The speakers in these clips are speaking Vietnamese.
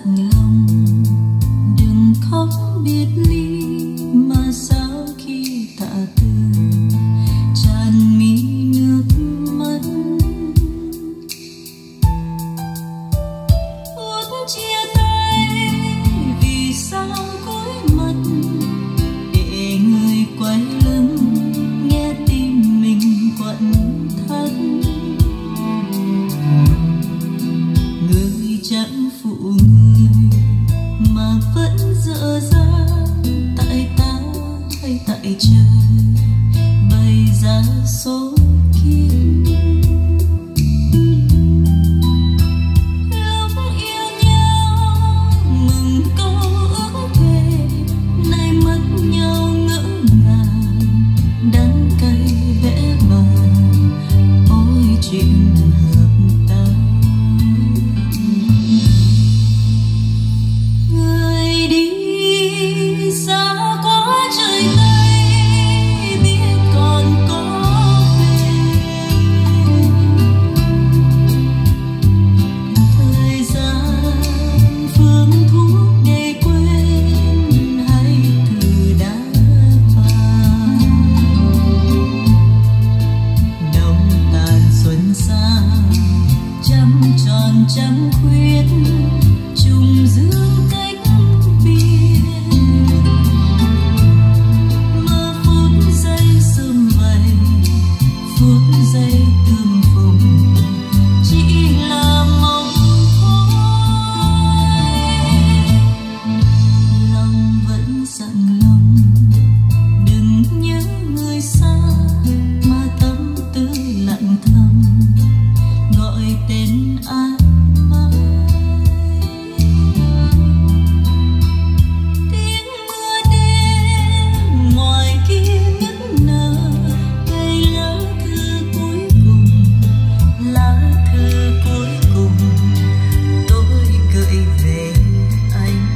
lòng, đừng khóc biệt ly mà sao khi tạ từ tràn mi nước mắt. Phút chia tay vì sao cúi mặt để người quay lưng nghe tim mình quặn thắt. Người chẳng phụ người mà vẫn dở dang, tại ta hay tại trời bày ra số kiếp. Lúc yêu nhau mừng câu ước thề, nay mất nhau ngỡ ngàng, đắng cay vẽ vàng ôi chuyện hợp ta. Người đi xa quá trời Tây, biết còn có về. Thời gian phương thuốc để quên hay thử đã phai. Đông tàn xuân xa trăm tròn trăm khuyết, trùng dương cách biệt. Mơ phút giây sum vầy, phút giây tương phùng, chỉ là mộng thôi. Lòng vẫn dặn lòng, đừng nhớ người xa mà tâm tư lặng thầm gọi tên ai mãi. Tiếng mưa đêm ngoài kia nức nở, cây lá thư cuối cùng, lá thư cuối cùng tôi gửi về anh.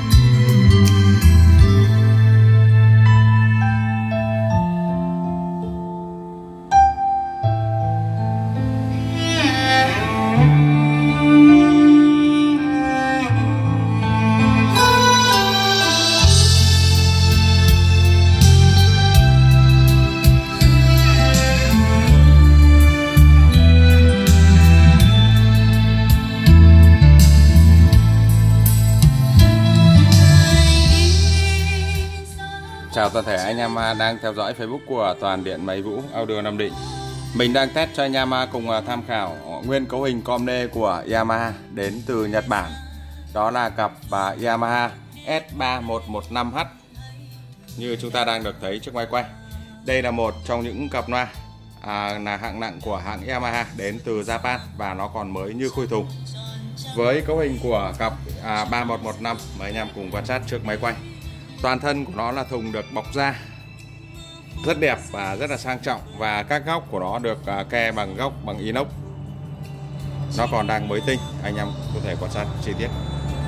Chào toàn thể anh em đang theo dõi Facebook của Toàn Điện Máy Vũ Audio Nam Định. Mình đang test cho anh em cùng tham khảo nguyên cấu hình com lê của Yamaha đến từ Nhật Bản. Đó là cặp Yamaha S3115H như chúng ta đang được thấy trước máy quay. Đây là một trong những cặp loa là hạng nặng của hãng Yamaha đến từ Japan và nó còn mới như khui thùng. Với cấu hình của cặp 3115, mời anh em cùng quan sát trước máy quay. Toàn thân của nó là thùng được bọc da rất đẹp và rất là sang trọng, và các góc của nó được ke bằng góc bằng inox. Nó còn đang mới tinh, anh em có thể quan sát chi tiết.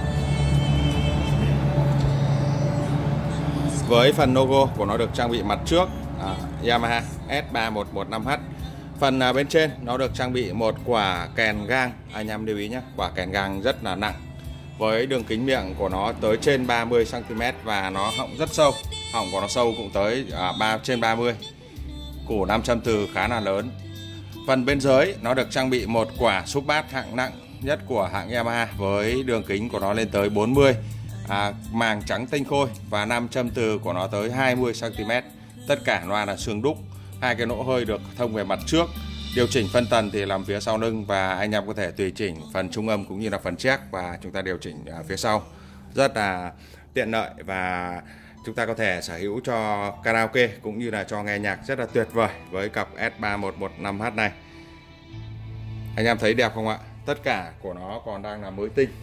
Với phần logo của nó được trang bị mặt trước Yamaha S3115H. Phần bên trên nó được trang bị một quả kèn gang, anh em lưu ý nhé, quả kèn gang rất là nặng. Với đường kính miệng của nó tới trên 30 cm và nó họng rất sâu. Họng của nó sâu cũng tới trên 30. Củ nam châm từ khá là lớn. Phần bên dưới nó được trang bị một quả xúc bát hạng nặng nhất của hãng Yamaha với đường kính của nó lên tới 40, màng trắng tinh khôi và nam châm từ của nó tới 20 cm. Tất cả loa là xương đúc. Hai cái nỗ hơi được thông về mặt trước. Điều chỉnh phân tần thì làm phía sau lưng, và anh em có thể tùy chỉnh phần trung âm cũng như là phần check và chúng ta điều chỉnh phía sau. Rất là tiện lợi và chúng ta có thể sở hữu cho karaoke cũng như là cho nghe nhạc rất là tuyệt vời với cặp S3115H này. Anh em thấy đẹp không ạ? Tất cả của nó còn đang là mới tinh.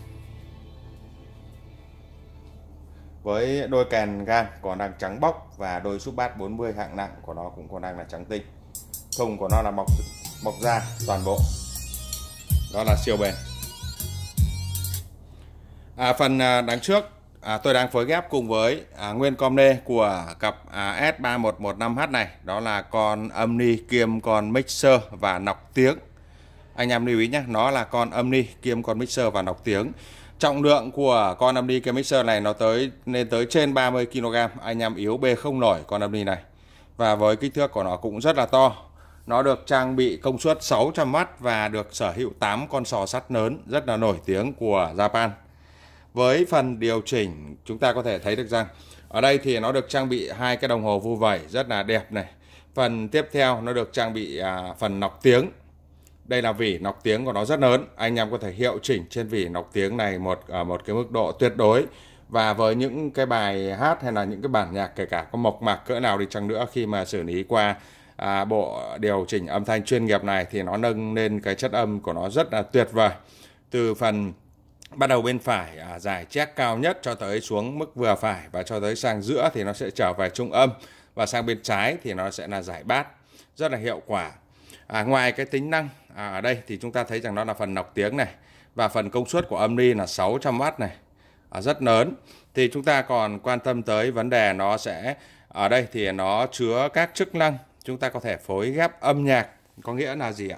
Với đôi kèn gang còn đang trắng bóc và đôi xúc bát 40 hạng nặng của nó cũng còn đang là trắng tinh. Thùng của nó là bọc da toàn bộ. Đó là siêu bền. Phần đằng trước tôi đang phối ghép cùng với nguyên com lê của cặp S3115H này. Đó là con âm ni kiêm con mixer và nọc tiếng. Anh em lưu ý nhé, nó là con âm ni kiêm con mixer và nọc tiếng. Trọng lượng của con âm ly cái mixer này nó lên tới trên 30 kg. Anh em yếu bê không nổi con âm ly này. Và với kích thước của nó cũng rất là to. Nó được trang bị công suất 600W và được sở hữu 8 con sò sắt lớn rất là nổi tiếng của Japan. Với phần điều chỉnh chúng ta có thể thấy được rằng ở đây thì nó được trang bị hai cái đồng hồ vu vẩy rất là đẹp này. Phần tiếp theo nó được trang bị phần nọc tiếng. Đây là vỉ nọc tiếng của nó rất lớn. Anh em có thể hiệu chỉnh trên vỉ nọc tiếng này một cái mức độ tuyệt đối. Và với những cái bài hát hay là những cái bản nhạc kể cả có mộc mạc cỡ nào đi chăng nữa, khi mà xử lý qua bộ điều chỉnh âm thanh chuyên nghiệp này thì nó nâng lên cái chất âm của nó rất là tuyệt vời. Từ phần bắt đầu bên phải giải check cao nhất cho tới xuống mức vừa phải, và cho tới sang giữa thì nó sẽ trở về trung âm, và sang bên trái thì nó sẽ là giải bass, rất là hiệu quả. Ngoài cái tính năng ở đây thì chúng ta thấy rằng nó là phần nọc tiếng này, và phần công suất của âm ly là 600W này, rất lớn. Thì chúng ta còn quan tâm tới vấn đề nó sẽ ở đây thì nó chứa các chức năng chúng ta có thể phối ghép âm nhạc. Có nghĩa là gì ạ?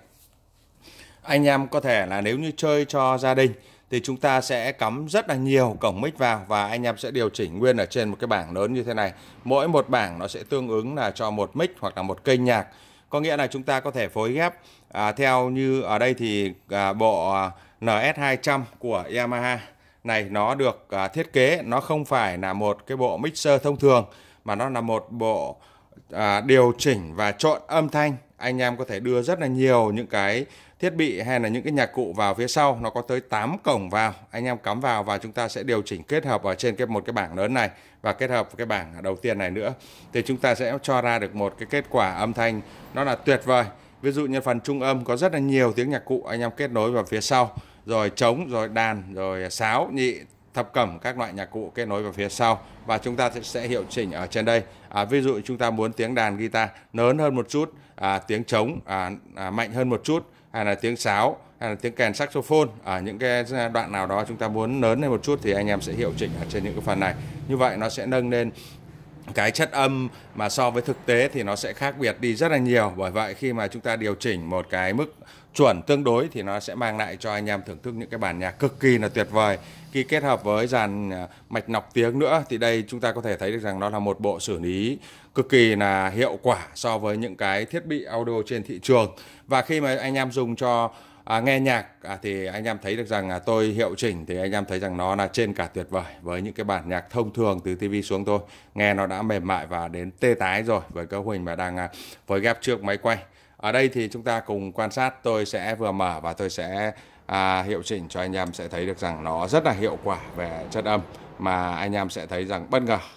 Anh em có thể là nếu như chơi cho gia đình thì chúng ta sẽ cắm rất là nhiều cổng mic vào, và anh em sẽ điều chỉnh nguyên ở trên một cái bảng lớn như thế này. Mỗi một bảng nó sẽ tương ứng là cho một mic hoặc là một kênh nhạc. Có nghĩa là chúng ta có thể phối ghép theo như ở đây thì bộ NS200 của Yamaha này nó được thiết kế, nó không phải là một cái bộ mixer thông thường, mà nó là một bộ điều chỉnh và trộn âm thanh. Anh em có thể đưa rất là nhiều những cái thiết bị hay là những cái nhạc cụ vào phía sau. Nó có tới 8 cổng vào, anh em cắm vào và chúng ta sẽ điều chỉnh kết hợp ở trên một cái bảng lớn này, và kết hợp với cái bảng đầu tiên này nữa, thì chúng ta sẽ cho ra được một cái kết quả âm thanh nó là tuyệt vời. Ví dụ như phần trung âm có rất là nhiều tiếng nhạc cụ anh em kết nối vào phía sau, rồi trống, rồi đàn, rồi sáo, nhị, thập cẩm, các loại nhạc cụ kết nối vào phía sau, và chúng ta sẽ hiệu chỉnh ở trên đây. Ví dụ chúng ta muốn tiếng đàn guitar lớn hơn một chút, tiếng trống mạnh hơn một chút, hay là tiếng sáo, hay là tiếng kèn saxophone ở những cái đoạn nào đó chúng ta muốn lớn lên một chút, thì anh em sẽ hiệu chỉnh ở trên những cái phần này. Như vậy nó sẽ nâng lên cái chất âm mà so với thực tế thì nó sẽ khác biệt đi rất là nhiều. Bởi vậy khi mà chúng ta điều chỉnh một cái mức chuẩn tương đối thì nó sẽ mang lại cho anh em thưởng thức những cái bản nhạc cực kỳ là tuyệt vời. Khi kết hợp với dàn mạch nọc tiếng nữa thì đây chúng ta có thể thấy được rằng nó là một bộ xử lý cực kỳ là hiệu quả so với những cái thiết bị audio trên thị trường. Và khi mà anh em dùng cho nghe nhạc thì anh em thấy được rằng tôi hiệu chỉnh thì anh em thấy rằng nó là trên cả tuyệt vời. Với những cái bản nhạc thông thường từ TV xuống thôi, nghe nó đã mềm mại và đến tê tái rồi với cấu hình mà đang phối ghép trước máy quay. Ở đây thì chúng ta cùng quan sát, tôi sẽ vừa mở và tôi sẽ hiệu chỉnh cho anh em sẽ thấy được rằng nó rất là hiệu quả về chất âm, mà anh em sẽ thấy rằng bất ngờ.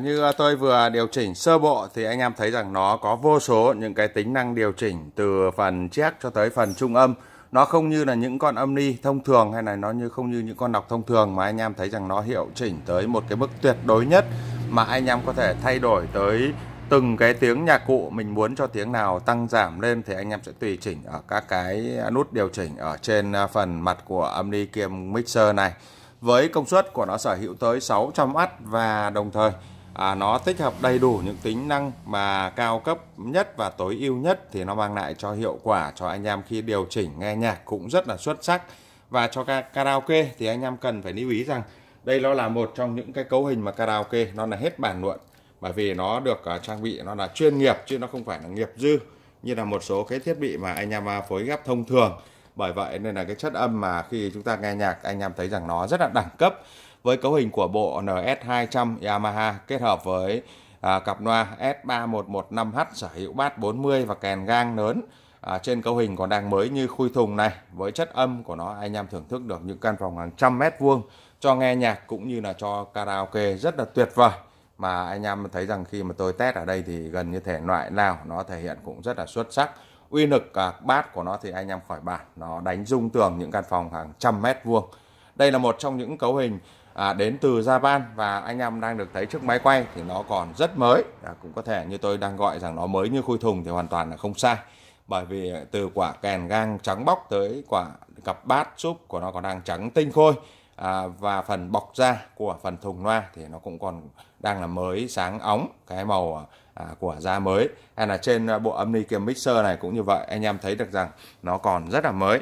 như tôi vừa điều chỉnh sơ bộ thì anh em thấy rằng nó có vô số những cái tính năng điều chỉnh từ phần check cho tới phần trung âm. Nó không như là những con âm ni thông thường hay là nó không như những con nọc thông thường, mà anh em thấy rằng nó hiệu chỉnh tới một cái mức tuyệt đối nhất, mà anh em có thể thay đổi tới từng cái tiếng nhạc cụ. Mình muốn cho tiếng nào tăng giảm lên thì anh em sẽ tùy chỉnh ở các cái nút điều chỉnh ở trên phần mặt của âm ni kiêm mixer này. Với công suất của nó sở hữu tới 600W và đồng thời nó tích hợp đầy đủ những tính năng mà cao cấp nhất và tối ưu nhất, thì nó mang lại cho hiệu quả cho anh em khi điều chỉnh nghe nhạc cũng rất là xuất sắc. Và cho karaoke thì anh em cần phải lưu ý rằng đây nó là một trong những cái cấu hình mà karaoke nó là hết bàn luận, bởi vì nó được trang bị nó là chuyên nghiệp chứ nó không phải là nghiệp dư như là một số cái thiết bị mà anh em phối ghép thông thường. Bởi vậy nên là cái chất âm mà khi chúng ta nghe nhạc anh em thấy rằng nó rất là đẳng cấp. Với cấu hình của bộ NS200 Yamaha kết hợp với cặp loa S3115H sở hữu bass 40 và kèn gang lớn trên cấu hình còn đang mới như khui thùng này, với chất âm của nó anh em thưởng thức được những căn phòng hàng trăm mét vuông cho nghe nhạc cũng như là cho karaoke rất là tuyệt vời. Mà anh em thấy rằng khi mà tôi test ở đây thì gần như thể loại nào nó thể hiện cũng rất là xuất sắc. Uy lực bass của nó thì anh em khỏi bàn, nó đánh rung tường những căn phòng hàng trăm mét vuông. Đây là một trong những cấu hình đến từ Japan, và anh em đang được thấy trước máy quay thì nó còn rất mới. Cũng có thể như tôi đang gọi rằng nó mới như khui thùng thì hoàn toàn là không sai, bởi vì từ quả kèn gang trắng bóc tới quả cặp bass súp của nó còn đang trắng tinh khôi, và phần bọc da của phần thùng loa thì nó cũng còn đang là mới sáng óng, cái màu của da mới. Hay là trên bộ âm ni kiêm mixer này cũng như vậy, anh em thấy được rằng nó còn rất là mới,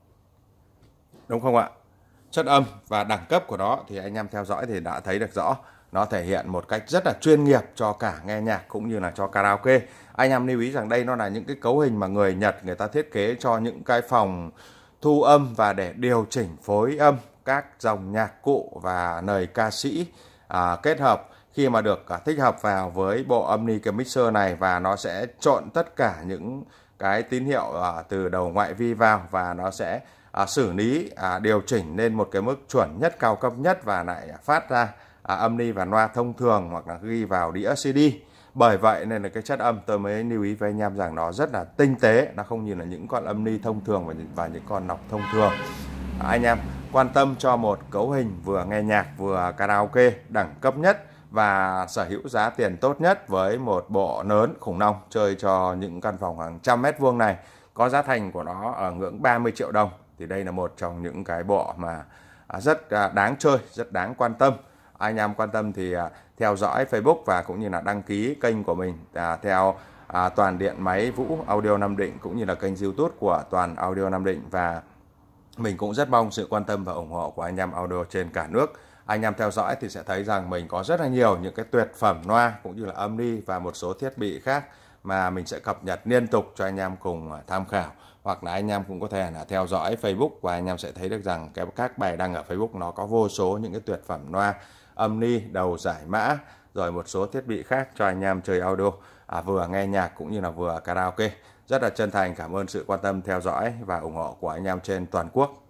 đúng không ạ? Chất âm và đẳng cấp của nó thì anh em theo dõi thì đã thấy được rõ, nó thể hiện một cách rất là chuyên nghiệp cho cả nghe nhạc cũng như là cho karaoke. Anh em lưu ý rằng đây nó là những cái cấu hình mà người Nhật người ta thiết kế cho những cái phòng thu âm và để điều chỉnh phối âm các dòng nhạc cụ và lời ca sĩ kết hợp khi mà được tích hợp vào với bộ âm ni kiêm mixer này, và nó sẽ trộn tất cả những cái tín hiệu từ đầu ngoại vi vào, và nó sẽ xử lý điều chỉnh lên một cái mức chuẩn nhất, cao cấp nhất, và lại phát ra âm ni và loa thông thường hoặc là ghi vào đĩa CD. Bởi vậy nên là cái chất âm tôi mới lưu ý với anh em rằng nó rất là tinh tế, nó không như là những con âm ni thông thường và những con nọc thông thường. Anh em quan tâm cho một cấu hình vừa nghe nhạc vừa karaoke đẳng cấp nhất và sở hữu giá tiền tốt nhất với một bộ lớn khủng long chơi cho những căn phòng hàng trăm mét vuông này, có giá thành của nó ở ngưỡng 30 triệu đồng, thì đây là một trong những cái bộ mà rất đáng chơi, rất đáng quan tâm. Anh em quan tâm thì theo dõi Facebook và cũng như là đăng ký kênh của mình theo Toàn Điện Máy Vũ Audio Nam Định, cũng như là kênh YouTube của Toàn Audio Nam Định. Và mình cũng rất mong sự quan tâm và ủng hộ của anh em audio trên cả nước. Anh em theo dõi thì sẽ thấy rằng mình có rất là nhiều những cái tuyệt phẩm loa cũng như là âm ni và một số thiết bị khác mà mình sẽ cập nhật liên tục cho anh em cùng tham khảo. Hoặc là anh em cũng có thể là theo dõi Facebook và anh em sẽ thấy được rằng các bài đăng ở Facebook nó có vô số những cái tuyệt phẩm loa âm ni, đầu giải mã, rồi một số thiết bị khác cho anh em chơi audio, vừa nghe nhạc cũng như là vừa karaoke. Rất là chân thành cảm ơn sự quan tâm theo dõi và ủng hộ của anh em trên toàn quốc.